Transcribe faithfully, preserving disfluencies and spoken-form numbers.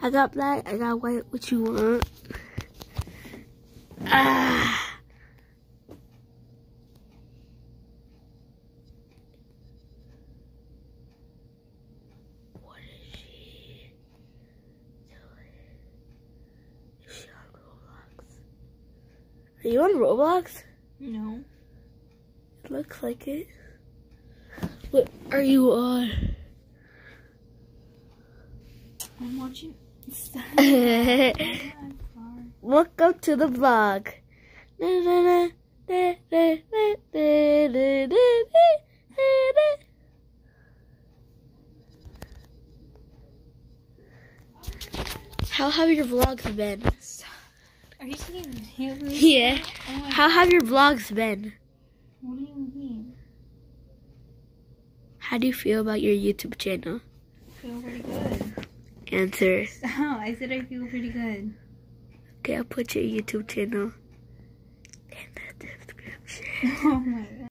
I got black, I got white. What you want? Ah. What is she doing? Is she on Roblox? Are you on Roblox? No. It looks like it. What are you on? I'm watching. Welcome to the vlog. How have your vlogs been? Are you singing Hillary? Yeah. Oh How have your vlogs been? What do you mean? How do you feel about your YouTube channel? I feel pretty good. Answer. Oh, I said I feel pretty good. Okay, I'll put your YouTube channel in the description. Oh my god.